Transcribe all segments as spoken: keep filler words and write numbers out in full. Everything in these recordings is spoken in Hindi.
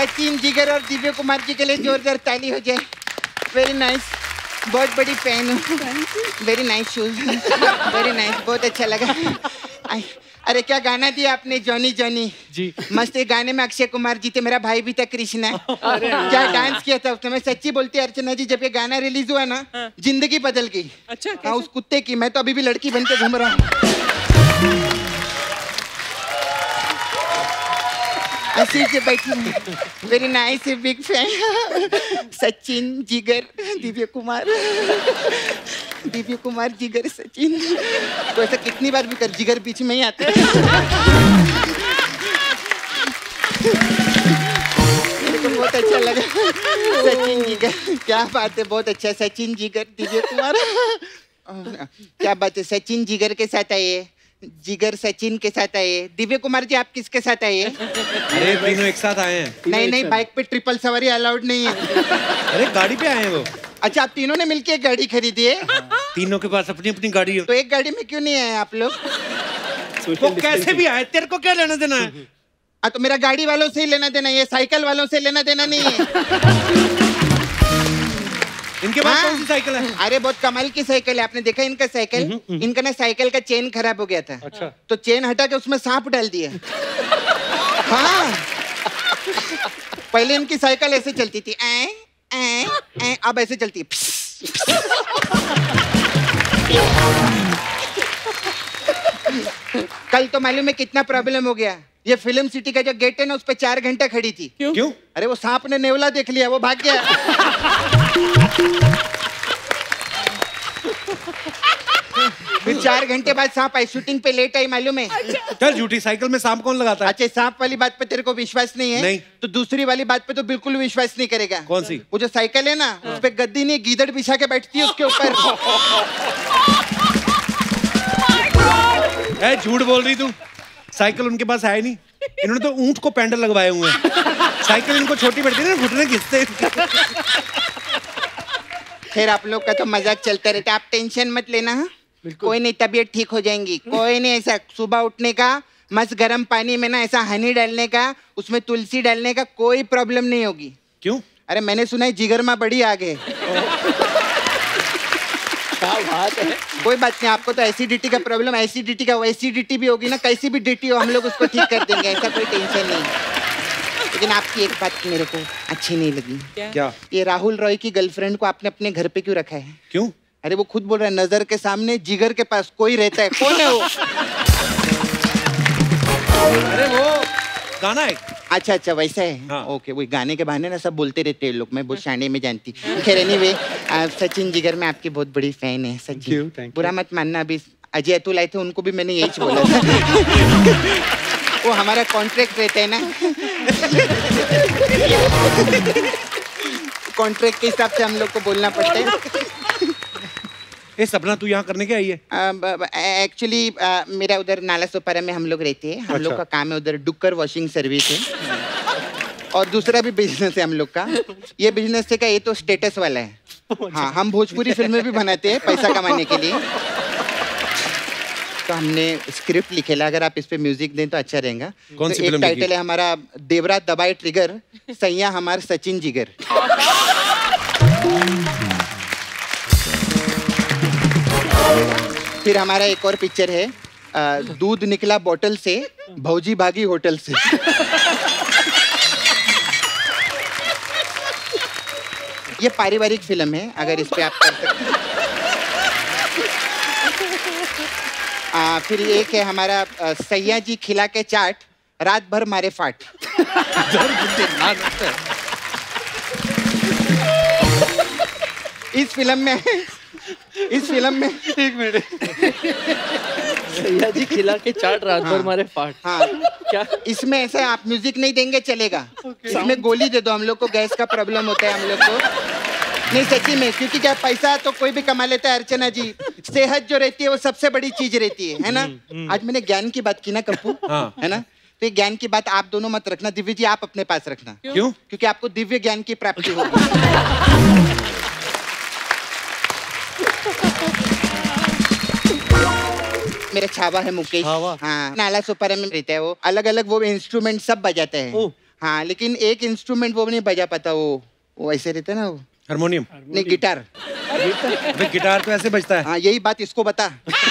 सचिन जिगर और दिव्या कुमार जी के लिए जोरदार ताली हो जाए। वेरी नाइस, बहुत बड़ी फैन हूँ। Very nice shoes, very nice, बहुत अच्छा लगा। अरे क्या गाना दिया आपने, जॉनी जॉनी जी। मस्त। एक गाने में अक्षय कुमार जी थे, मेरा भाई भी था कृष्णा। क्या डांस किया था उसने। मैं सच्ची बोलती अर्चना जी, जब ये गाना रिलीज हुआ ना, जिंदगी बदल गई। अच्छा, हाँ, उस कुत्ते की। मैं तो अभी भी लड़की बन के घूम रहा हूँ। ऐसे से बैठी। Very nice, big fan. Sachin Jigar Divya Kumar, Divya Kumar जिगर सचिन। तो ऐसा कितनी बार भी कर, जिगर बीच में ही आता है। मेरे को बहुत अच्छा लगा। सचिन जिगर, क्या बात है, बहुत अच्छा। सचिन जिगर दिव्या कुमार, क्या बात है। सचिन जिगर के साथ आए, जिगर सचिन के साथ आए। दिव्या कुमार जी, आप किसके साथ आए? अरे तीनों एक साथ आए हैं। नहीं नहीं, बाइक पे ट्रिपल सवारी अलाउड नहीं है। अरे गाड़ी पे आए हैं वो। अच्छा, आप तीनों ने मिलके एक गाड़ी खरीदी है? तीनों के पास अपनी अपनी गाड़ी है। तो एक गाड़ी में क्यों नहीं आए आप लोग? वो कैसे भी आए, तेरे को क्या लेना देना है? हाँ, तो मेरा गाड़ी वालों से ही लेना देना, ये साइकिल वालों से लेना देना नहीं है। इनके पास कौन सी साइकिल है? अरे बहुत कमाल की साइकिल है। आपने देखा इनका साइकिल? इनका ना साइकिल का चेन खराब हो गया था। अच्छा। तो चेन हटा के उसमें सांप डाल दिया। हाँ, पहले इनकी साइकिल ऐसे चलती थी, ऐ, ऐ, ऐ, अब ऐसे चलती है। कल तो मालूम है कितना प्रॉब्लम हो गया। ये फिल्म सिटी का जो गेट है ना, उस पे चार घंटे खड़ी थी। क्यों? क्यों? अरे वो सांप ने नेवला देख लिया, वो भाग गया। फिर चार घंटे बाद सांप आई, शूटिंग पे लेट आई, मालूम है? चल झूठी, साइकिल में सांप कौन लगाता है? अच्छा, सांप वाली बात पे तेरे को विश्वास नहीं है? नहीं। तो दूसरी वाली बात पे तो बिल्कुल विश्वास नहीं करेगा। कौन सी? वो जो साइकिल है ना, उस पे गद्दी नहीं, गीदड़ बिछा के बैठती है उसके ऊपर। ए, झूठ बोल रही तू। साइकिल उनके पास है नहीं। इन्होंने तो ऊंट को पैंडल लगवाए हुए हैं। साइकिल इनको छोटी पड़ती है ना, घुटने घिसते। खैर, आप लोग का तो मजाक चलता रहता है, आप टेंशन मत लेना। हाँ, कोई नहीं, तबीयत ठीक हो जाएंगी। कोई नहीं, ऐसा सुबह उठने का, मस्त गर्म पानी में ना ऐसा हनी डालने का, उसमें तुलसी डालने का, कोई प्रॉब्लम नहीं होगी। क्यों? अरे मैंने सुना है जिगर माँ बड़ी आगे। क्या बात है। कोई बात नहीं, आपको तो एसिडिटी का प्रॉब्लम, एसिडिटी का एसिडिटी भी होगी ना, कैसी भी डिटी हो, हम लोग उसको ठीक कर देंगे, ऐसा कोई टेंशन नहीं। लेकिन आपकी एक बात मेरे को अच्छी नहीं लगी। क्या? ये राहुल रॉय की गर्लफ्रेंड को आपने अपने घर पे क्यों रखा है? क्यों? अरे वो खुद बोल रहा है, नजर के सामने जिगर के पास कोई रहता है। कौन है वो? अरे वो गाना है। अच्छा अच्छा, वैसा है। हाँ। ओके, वही गाने के बहाने ना सब बोलते रहते हैं लोग, मैं बहुत शाने में जानती। खैर एनीवे, सचिन जिगर में आपकी बहुत बड़ी फैन है। सचिन, बुरा मत मानना, अभी अजय अतुल आए थे, उनको भी मैंने यही बोला था। वो हमारा कॉन्ट्रैक्ट रहता है ना, कॉन्ट्रैक्ट के हिसाब से हम लोग को बोलना पड़ता है। ए सपना, तू यहाँ करने क्या आई है? एक्चुअली uh, uh, मेरा उधर नाला सोपारा में हम लोग रहते हैं। हम अच्छा। लोग का काम है उधर डुक्कर वॉशिंग सर्विस है। और दूसरा भी बिजनेस है हम लोग का। ये बिजनेस है का, ये तो स्टेटस वाला है। हाँ, हम भोजपुरी फिल्में भी बनाते हैं पैसा कमाने के लिए। तो हमने स्क्रिप्ट लिखेला, अगर आप इस पे म्यूजिक दें तो अच्छा रहेगा। कौन तो सी एक फिल्म टाइटल है हमारा, देवरा दबाए ट्रिगर, सैया हमार सचिन जिगर। फिर हमारा एक और पिक्चर है, दूध निकला बोतल से, भौजी भागी होटल से। ये पारिवारिक फिल्म है, अगर इस पे आप कर सकते हैं। आ, फिर एक है हमारा, सैया जी खिला के चाट, रात भर मारे फाट। इस फिल्म में इस फिल्म में एक मिनट, सैया जी खिला के चाट, रात भर मारे फाट। हाँ, क्या इसमें ऐसा आप म्यूजिक नहीं देंगे चलेगा। इसमें गोली दे दो, हम लोग को गैस का प्रॉब्लम होता है हम लोग को। नहीं सच्ची में, क्योंकि क्या पैसा तो कोई भी कमा लेता है अर्चना जी, सेहत जो रहती है वो सबसे बड़ी चीज रहती है, है ना। आज मैंने ज्ञान की बात की ना कप्पू, है ना, तो ये ज्ञान की बात आप दोनों मत रखना, दिव्य जी आप अपने पास रखना। क्यों? क्योंकि आपको दिव्य ज्ञान की प्राप्ति होगी। मेरा छावा है मुकेश। हाँ, नाला सोपारा में रहता है वो, अलग अलग वो इंस्ट्रूमेंट सब बजाते हैं। हाँ, लेकिन एक इंस्ट्रूमेंट वो नहीं बजा पाता, वो वो ऐसे रहता है ना, वो हारमोनियम नहीं, गिटार। अबे गिटार तो ऐसे बजता है। हाँ, यही बात इसको बता।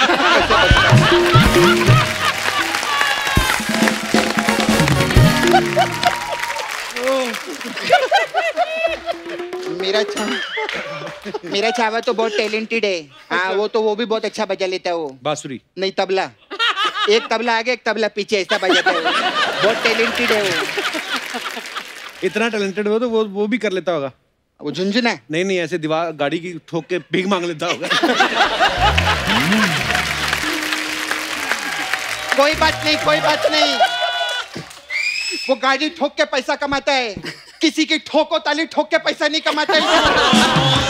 मेरा छा मेरा छावा तो बहुत टैलेंटेड है। हाँ, वो तो वो भी बहुत अच्छा बजा लेता है। वो बांसुरी नहीं, तबला। एक तबला आगे एक तबला पीछे, ऐसा बजाता है वो। बहुत टैलेंटेड है वो। इतना टैलेंटेड हो तो वो वो भी कर लेता होगा। वो झुनझुना है? नहीं नहीं, ऐसे दीवार गाड़ी की ठोक के भीख मांग लेता होगा। कोई बात नहीं, कोई बात नहीं। वो गाड़ी ठोक के पैसा कमाता है, किसी की ठोको ताली ठोक के पैसा नहीं कमाता है।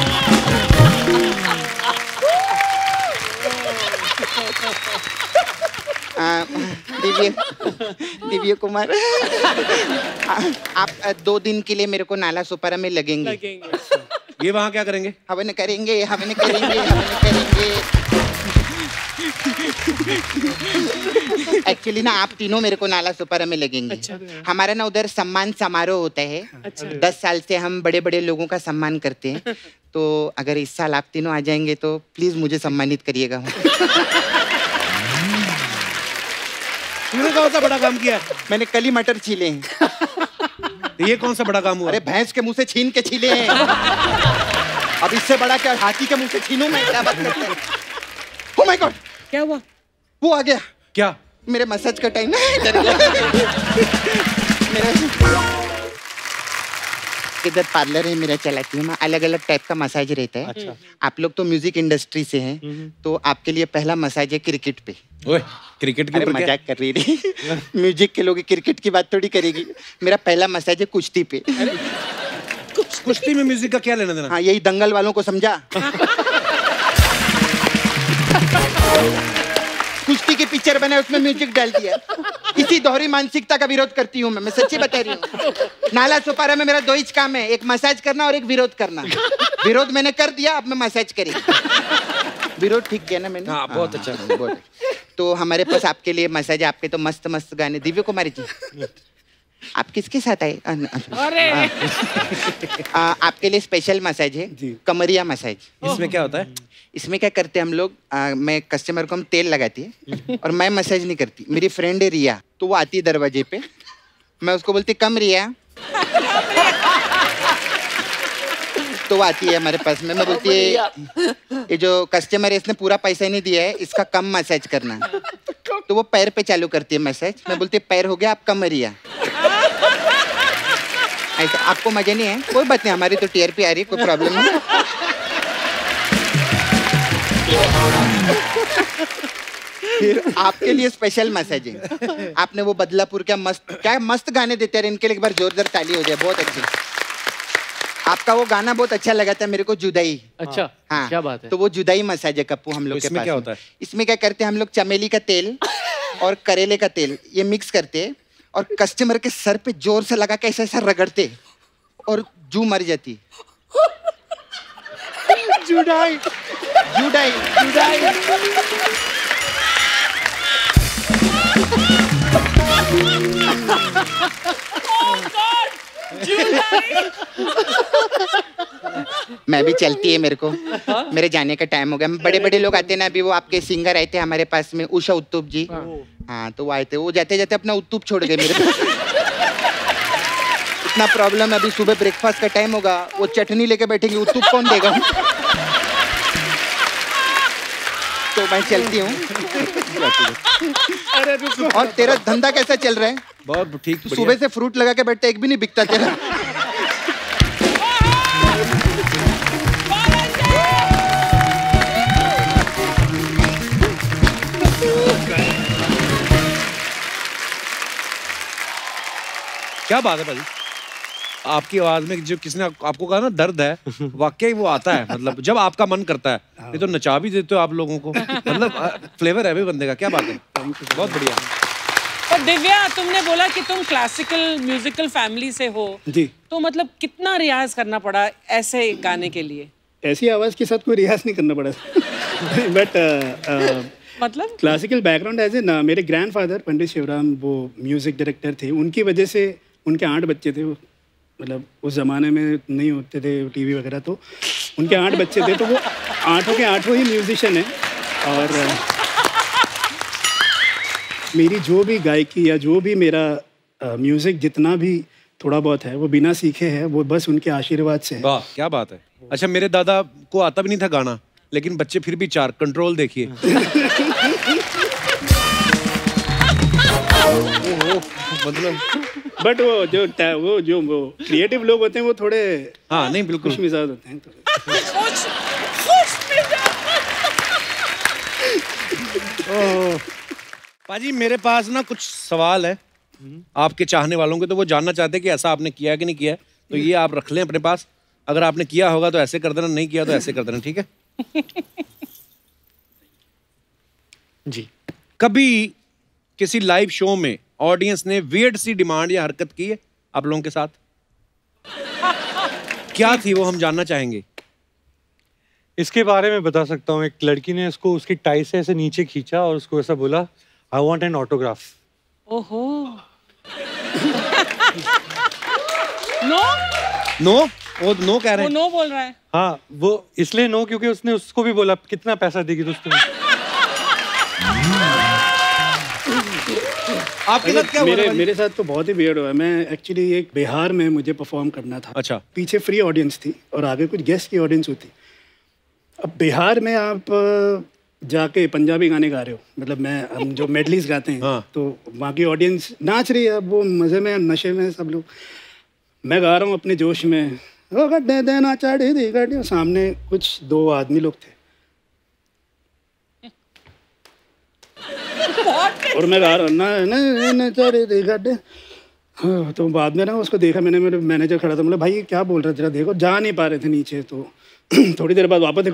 दिव्य दिव्य कुमार, आप दो दिन के लिए मेरे को नाला सुपारा में लगेंगे। लगेंगे। ये वहाँ क्या करेंगे? हवन करेंगे, हवन करेंगे, हवन करेंगे। एक्चुअली ना, आप तीनों मेरे को नाला सुपारा में लगेंगे। अच्छा। हमारा ना उधर सम्मान समारोह होता है। अच्छा। दस साल से हम बड़े बड़े लोगों का सम्मान करते हैं, तो अगर इस साल आप तीनों आ जाएंगे तो प्लीज मुझे सम्मानित करिएगा। तूने कौन सा बड़ा काम किया है? मैंने कल ही मटर छीले हैं। ये कौन सा बड़ा काम हुआ? अरे भैंस के मुंह से छीन के छीले हैं। अब इससे बड़ा क्या हाथी के मुंह से छीनूं मैं? क्या बात करते हैं? Oh my God! क्या हुआ? वो आ गया। क्या? मेरे मसाज का टाइम है। इधर पार्लर है मेरा, चलाती हूँ मैं। अलग अलग टाइप का मसाज रहता है। अच्छा। आप लोग तो म्यूजिक इंडस्ट्री से हैं, तो आपके लिए पहला मसाज है क्रिकेट पे। ओए, क्रिकेट के अरे ऊपर क्या? मजाक कर रही थी। म्यूजिक के लोग क्रिकेट की बात थोड़ी करेगी। मेरा पहला मसाज है कुश्ती पे। कुश्ती में म्यूजिक का क्या लेना देना? हाँ, यही दंगल वालों को समझा। कुश्ती की पिक्चर बना, उसमें म्यूजिक डाल दिया। इसी दोहरी मानसिकता का विरोध करती हूँ मैं मैं सच्ची बता रही हूँ। नाला सुपारा में मेरा दो ही काम है, एक मसाज करना और एक विरोध करना। विरोध मैंने कर दिया, अब मैं मसाज करेंगे। विरोध ठीक किया ना मैंने? हाँ, बहुत अच्छा। बहुत अच्छा। तो हमारे पास आपके लिए मसाज, आपके तो मस्त मस्त गाने। दिव्य कुमारी जी, आप किसके साथ आए? अरे आ, आपके लिए स्पेशल मसाज है, कमरिया मसाज। इसमें क्या होता है? इसमें क्या करते हैं हम लोग, आ, मैं कस्टमर को हम तेल लगाती है और मैं मसाज नहीं करती। मेरी फ्रेंड है रिया, तो वो आती है दरवाजे पे, मैं उसको बोलती कम रिया, तो वो आती है हमारे पास में। मैं बोलती है ये जो कस्टमर है इसने पूरा पैसा नहीं दिया है, इसका कम मसाज करना। तो वो पैर पे चालू करती है मसाज। मैं बोलती है पैर हो गया, आप कम रिया। ऐसा आपको मजा नहीं है? कोई बात नहीं, हमारी तो टीआरपी आ रही है, कोई प्रॉब्लम नहीं। फिर आपके लिए स्पेशल मसाज है। आपने वो बदलापुर क्या मस्त क्या मस्त गाने देते हैं, इनके लिए एक बार जोरदार ताली हो जाए। बहुत अच्छे। आपका वो गाना बहुत अच्छा लगा था मेरे को, जुदाई। अच्छा। हाँ, क्या बात है? तो वो जुदाई मसाज है कप्पू हम लोग के पास। इसमें क्या होता है? इसमें क्या करते हैं हम लोग, चमेली का तेल और करेले का तेल ये मिक्स करते हैं और कस्टमर के सर पे जोर से लगा के ऐसा ऐसा रगड़ते और जू मर जाती। जुदाई जुदाई जुदाई। मैं भी चलती है, मेरे को मेरे जाने का टाइम हो गया। बड़े बड़े लोग आते हैं ना, अभी वो आपके सिंगर आए थे हमारे पास में, उषा उत्तुप जी। हाँ, तो वो आए थे, वो जाते जाते अपना उत्तुप छोड़ गए मेरे पास। इतना प्रॉब्लम है, अभी सुबह ब्रेकफास्ट का टाइम होगा, वो चटनी लेके बैठेंगे, उत्तुप कौन देगा? तो मैं चलती हूँ। और तेरा धंधा कैसा चल रहा है? बहुत ठीक। सुबह से फ्रूट लगा के बैठता, एक भी नहीं बिकता तेरा। क्या बात है भाजी, आपकी आवाज में जो किसने आपको कहा ना दर्द है, वाकई वो आता है। मतलब जब आपका मन करता है, ये तो नचा भी देते हो आप लोगों को। मतलब फ्लेवर है भी बंदे का। क्या बात है, बहुत बढ़िया। और दिव्या, तुमने बोला कि तुम क्लासिकल म्यूजिकल फैमिली से हो जी, तो मतलब कितना रियाज करना पड़ा ऐसे गाने के लिए? ऐसी आवाज के साथ कोई रियाज नहीं करना पड़ा। बट मतलब क्लासिकल बैकग्राउंड एज ए ना, मेरे ग्रैंडफादर पंडित शिवराम वो म्यूजिक डायरेक्टर थे, उनकी वजह से उनके आठ बच्चे थे, वो मतलब उस ज़माने में नहीं होते थे टीवी वगैरह, तो उनके आठ बच्चे थे, तो वो आठों के आठों ही म्यूजिशियन हैं। और मेरी जो भी गायकी या जो भी मेरा म्यूज़िक जितना भी थोड़ा बहुत है वो बिना सीखे है, वो बस उनके आशीर्वाद से है। वाह क्या बात है। अच्छा मेरे दादा को आता भी नहीं था गाना, लेकिन बच्चे फिर भी चार, कंट्रोल देखिए। मतलब बट वो जो वो जो वो क्रिएटिव लोग होते हैं वो थोड़े हाँ नहीं बिल्कुल खुश मिजाज होते हैं थोड़े। पाजी मेरे पास ना कुछ सवाल है आपके चाहने वालों के, तो वो जानना चाहते हैं कि ऐसा आपने किया कि नहीं किया है, तो ये आप रख लें अपने पास। अगर आपने किया होगा तो ऐसे कर देना, नहीं किया तो ऐसे कर देना, ठीक है? जी। कभी किसी लाइव शो में ऑडियंस ने वियर्ड सी डिमांड या हरकत की है आप लोगों के साथ? क्या थी वो, हम जानना चाहेंगे। इसके बारे में बता सकता हूँ। एक लड़की ने उसको उसकी टाई से ऐसे नीचे खींचा और उसको ऐसा बोला, आई वॉन्ट एन ऑटोग्राफ। ओहो। नो नो वो नो कह रहे वो हैं। नो बोल रहा है। हाँ वो इसलिए नो क्योंकि उसने उसको भी बोला कितना पैसा देगी तो उसको। आपके साथ क्या हुआ? मेरे मेरे साथ तो बहुत ही वियर्ड हुआ। मैं एक्चुअली एक बिहार में मुझे परफॉर्म करना था। अच्छा। पीछे फ्री ऑडियंस थी और आगे कुछ गेस्ट की ऑडियंस होती। अब बिहार में आप जाके पंजाबी गाने गा रहे हो, मतलब मैं हम जो मेडलीज गाते हैं हाँ। तो वहाँ की ऑडियंस नाच रही है, अब वो मज़े में नशे में सब लोग, मैं गा रहा हूँ अपने जोश में, ओ गड्ढे देना चढ़ी दी गड्ढे, सामने कुछ दो आदमी लोग थे और मैं गा रहा हूँ ना ना ना चढ़ी दी गड्ढे। हाँ, तो बाद में ना उसको देखा मैंने, मेरे मैनेजर खड़ा था, मतलब भाई क्या बोल रहा है जरा देखो, जा नहीं पा रहे थे नीचे। तो थोड़ी देर बाद वापस देखो,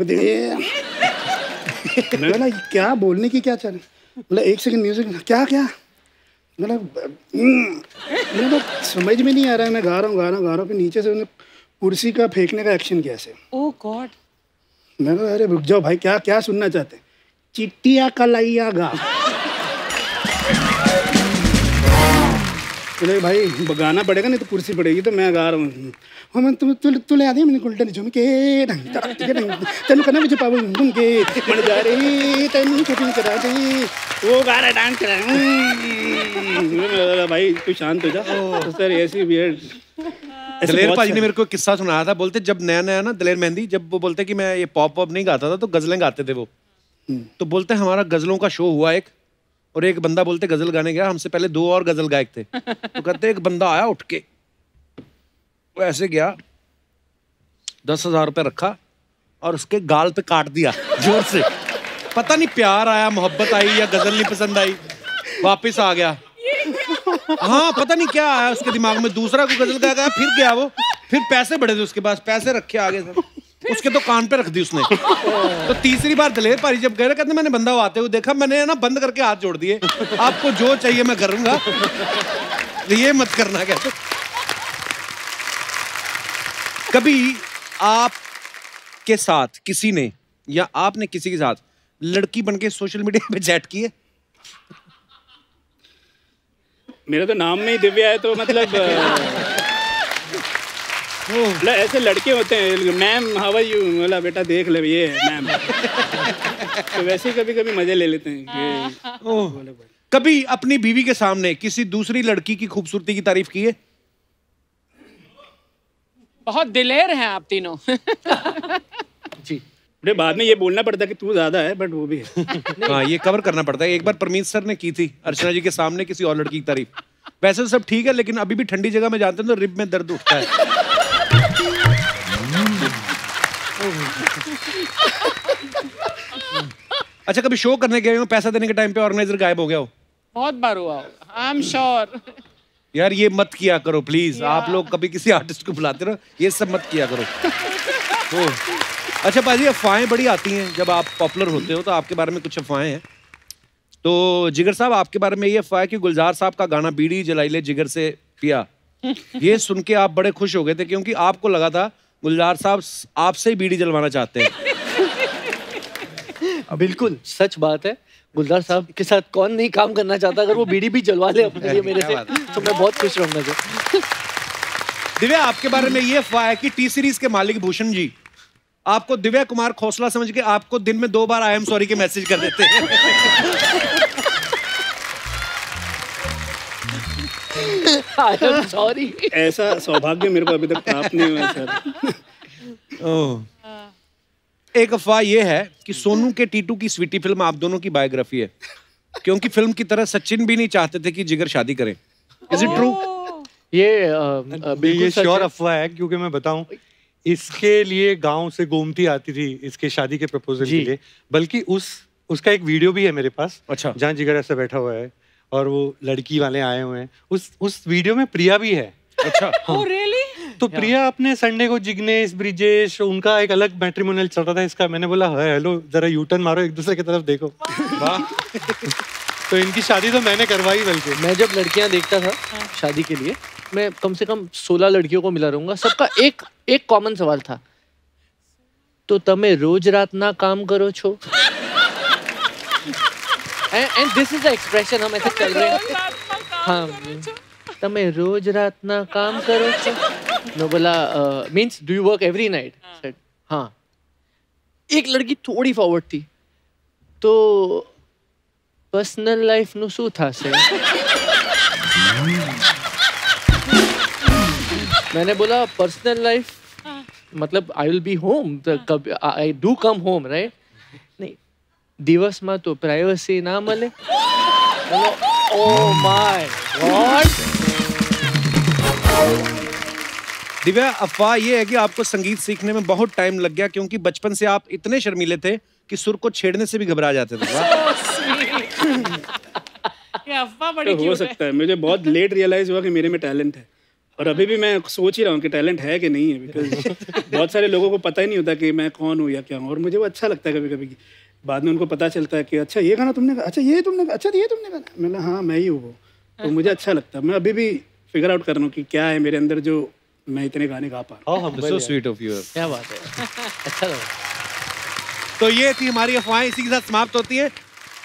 मैं बोला क्या बोलने की क्या चल, मतलब एक सेकंड म्यूजिक, क्या क्या मतलब मेरे को समझ में नहीं आ रहा है। मैं गा रहा हूँ गा रहा हूँ गा रहा हूँ, फिर नीचे से उन्हें कुर्सी का फेंकने का एक्शन किया ऐसे। Oh God. मैं कहा अरे रुक जाओ भाई, क्या क्या सुनना चाहते? चिट्टिया कलाइया गा। बोले भाई गाना पड़ेगा नहीं तो कुर्सी पड़ेगी, तो मैं गा रहा हूँ हम तुम तुल तुले आदि मैंने उल्टा झुम के तेन करना भी छुपा घूम के मन जा रही तेन शूटिंग करा दी, वो गा रहा डांस कर रहा। भाई तू शांत हो जा सर, ऐसी वियर्ड। दलेर पाजी ने मेरे को किस्सा सुनाया था, बोलते जब नया नया ना दलेर मेहंदी, जब वो बोलते कि मैं ये पॉप वॉप नहीं गाता था तो गजलें गाते थे वो, तो बोलते हमारा गजलों का शो हुआ एक, और एक बंदा बोलते गजल गाने गया, हमसे पहले दो और गजल गायक थे, तो कहते एक बंदा आया उठ के, वो ऐसे गया, दस हजार रुपये रखा और उसके गाल पे काट दिया जोर से। पता नहीं प्यार आया, मोहब्बत आई या गजल नहीं पसंद आई, वापस आ गया। हाँ पता नहीं क्या आया उसके दिमाग में, दूसरा को गजल गा गया, फिर गया वो, फिर पैसे बड़े थे उसके पास, पैसे रखे आगे सब, उसके तो कान पे रख दी उसने। तो तीसरी बार दलेर पाजी जब गए, कहते मैंने बंदा आते हुए देखा, मैंने ना बंद करके हाथ जोड़ दिए, आपको जो चाहिए मैं करूंगा, ये मत करना। कहते कभी आप के साथ किसी ने या आपने किसी के साथ लड़की बनके सोशल मीडिया पे चैट की है? मेरा तो नाम में ही दिव्या है, तो मतलब मतलब ऐसे लड़के होते हैं, मैम हाउ आर यू, बोला बेटा देख ले ये है मैम। तो वैसे ही कभी कभी मजे ले लेते हैं। कभी अपनी बीवी के सामने किसी दूसरी लड़की की खूबसूरती की तारीफ की है? बहुत दिलेर हैं आप तीनों। जी बाद में ये बोलना पड़ता है कि तू ज्यादा है, बट वो भी है। हाँ ये कवर करना पड़ता है। एक बार परमीत सर ने की थी अर्चना जी के सामने किसी और लड़की की तारीफ। वैसे तो सब ठीक है, लेकिन अभी भी ठंडी जगह में जाते हैं तो रिब में दर्द उठता है। अच्छा कभी शो करने गए हो, पैसा देने के टाइम पे ऑर्गेनाइजर गायब हो गया हो? बहुत बार हुआ, आई एम श्योर। यार ये मत किया करो प्लीज, आप लोग कभी किसी आर्टिस्ट को बुलाते रहो, ये सब मत किया करो। तो अच्छा पाजी, अफवाहें बड़ी आती हैं जब आप पॉपुलर होते हो, तो आपके बारे में कुछ अफवाहें हैं। तो जिगर साहब आपके बारे में ये अफवाह है कि गुलजार साहब का गाना बीड़ी जलाई ले जिगर से पिया, ये सुन के आप बड़े खुश हो गए थे क्योंकि आपको लगा था गुलजार साहब आपसे ही बीड़ी जलवाना चाहते हैं। हाँ बिल्कुल सच बात है। गुलजार साहब के साथ कौन नहीं काम करना चाहता, अगर वो बीड़ी भी जलवा ले अपने लिए मेरे से तो मैं बहुत खुश रहूंगा जो। दिव्या, आपके बारे में ये अफवाह है कि टी सीरीज के मालिक भूषण जी आपको दिव्या कुमार खोसला समझ के आपको दिन में दो बार आई एम सॉरी के मैसेज कर देते हैं। I am sorry. ऐसा सौभाग्य मेरे को अभी तक प्राप्त नहीं हुआ सर। ओह, एक अफवाह ये है कि सोनू के टीटू की स्वीटी फिल्म आप दोनों की बायोग्राफी है, क्योंकि फिल्म की तरह सचिन भी नहीं चाहते थे कि जिगर शादी करें। Is it true? ये ये श्योर अफवाह है, क्योंकि मैं बताऊं, इसके लिए गांव से गोमती आती थी इसके शादी के प्रपोजल के लिए, बल्कि उस उसका एक वीडियो भी है मेरे पास। अच्छा। जहाँ जिगर ऐसा बैठा हुआ है और वो लड़की वाले आए हुए हैं, उस उस वीडियो में प्रिया भी है। अच्छा। oh, really? तो प्रिया अपने संडे को जिग्नेश ब्रिजेश उनका एक अलग मैट्रिमोनियल चल रहा था, इसका मैंने बोला हेलो जरा यूटर्न मारो, एक दूसरे की तरफ देखो। वाह। तो इनकी शादी तो मैंने करवाई। बल्कि मैं जब लड़कियां देखता था शादी के लिए, मैं कम से कम सोलह लड़कियों को मिला रहूंगा, सबका एक एक कॉमन सवाल था, तो तमे रोज रात ना काम करो छो। And this is the expression हम ऐसे चल रहे हैं। हाँ, तमे रोज रात ना काम करो छो। मैं बोला means do you work every night? Said हाँ। एक लड़की थोड़ी फॉरवर्ड थी, तो पर्सनल लाइफ नु शू था से? मैंने बोला पर्सनल लाइफ मतलब I will be home, I do come home right? नहीं, दिवस में तो प्राइवेसी ना मिले। Oh my God. दिव्या, अफवाह ये है कि आपको संगीत सीखने में बहुत टाइम लग गया, क्योंकि बचपन से आप इतने शर्मीले थे कि सुर को छेड़ने से भी घबरा जाते थे। ये अफवाह बड़ी तो हो सकता है, मुझे बहुत लेट रियलाइज हुआ कि मेरे में टैलेंट है, और अभी भी मैं सोच ही रहा हूँ कि टैलेंट है कि नहीं है, बिकॉज बहुत सारे लोगों को पता ही नहीं होता कि मैं कौन हूँ या क्या हूँ, और मुझे वो अच्छा लगता है कभी कभी। बाद में उनको पता चलता है कि अच्छा ये गाना तुमने, अच्छा ये तुमने, अच्छा ये तुमने गाना। मैंने हाँ मैं ही हूँ वो, तो मुझे अच्छा लगता है। मैं अभी भी फिगर आउट कर रहा हूँ कि क्या है मेरे अंदर जो मैं इतने गाने गा पा रहा हूँ। So sweet of you. क्या बात है, अच्छा लगा। तो ये थी हमारी अफवाहें, इसी के साथ समाप्त होती है।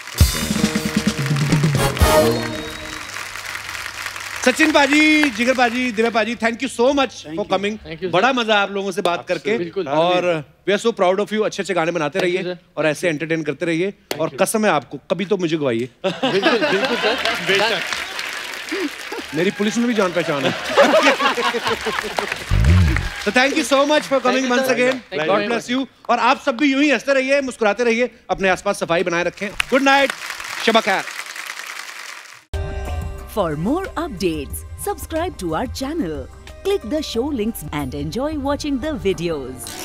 सचिन पाजी, जिगर पाजी, दिव्या पाजी, thank you so much for coming. बड़ा मजा आप लोगों से बात करके, और we are so proud of you. अच्छे अच्छे गाने बनाते रहिए और ऐसे एंटरटेन करते रहिए, और कसम है आपको कभी तो मुझे गवाइए। बिल्कुल बिल्कुल सर, बेशक। मेरी पुलिस में भी जान पहचान है। तो thank you so much for coming once again. God bless you. और आप सब भी यूं ही हंसते रहिए, मुस्कुराते रहिए, अपने आसपास सफाई बनाए रखें। गुड नाइट, शब खैर। For more updates, subscribe to our channel, click the show links and enjoy watching the videos.